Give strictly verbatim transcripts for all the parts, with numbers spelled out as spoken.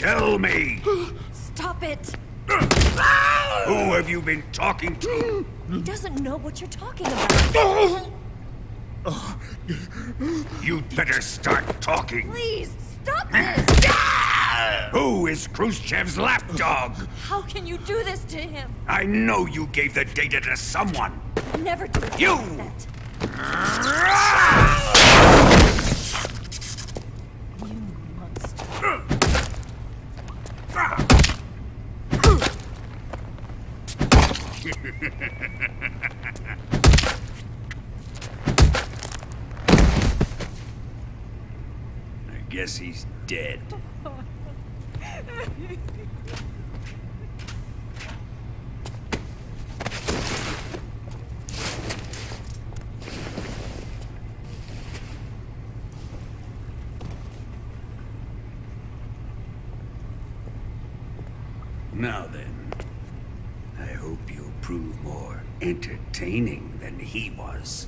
Tell me! Stop it! Who have you been talking to? He doesn't know what you're talking about. You'd better start talking. Please, stop this! Who is Khrushchev's lapdog? How can you do this to him? I know you gave the data to someone. Never do You! that. You monster. I guess he's dead. Now then, I hope you'll prove more entertaining than he was.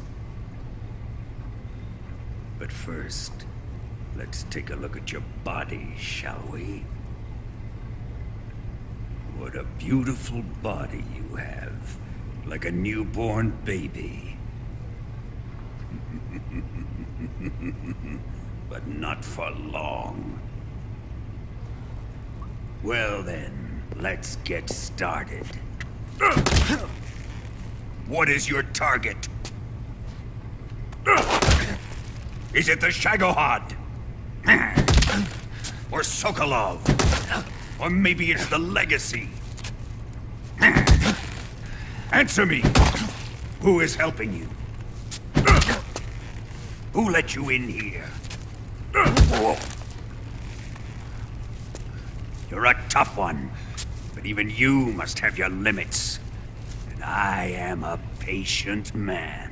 But first, let's take a look at your body, shall we? What a beautiful body you have, like a newborn baby. But not for long. Well then, let's get started. What is your target? Is it the Shagohod? Or Sokolov? Or maybe it's the Legacy? Answer me! Who is helping you? Who let you in here? You're a tough one, but even you must have your limits. And I am a patient man.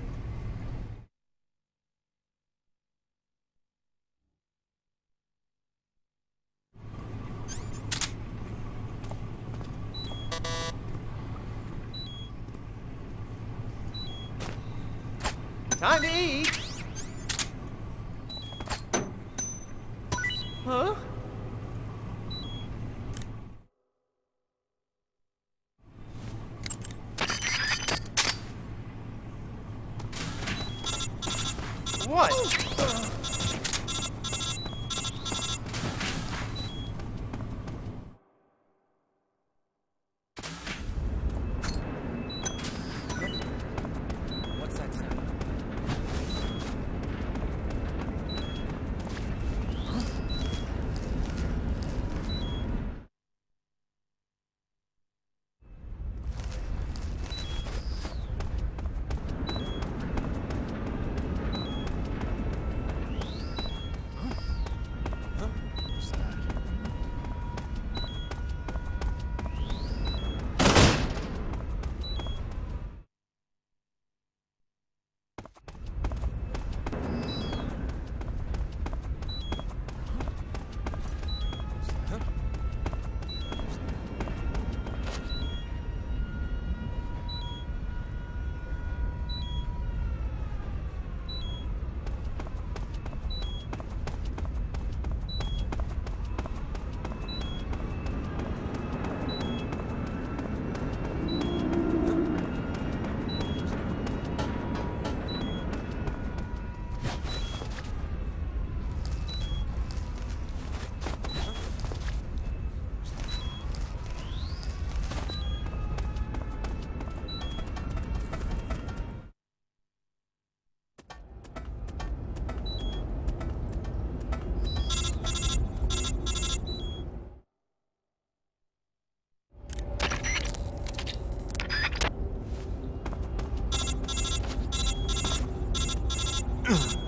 Time to eat! Huh? What? What's that sound? Ugh.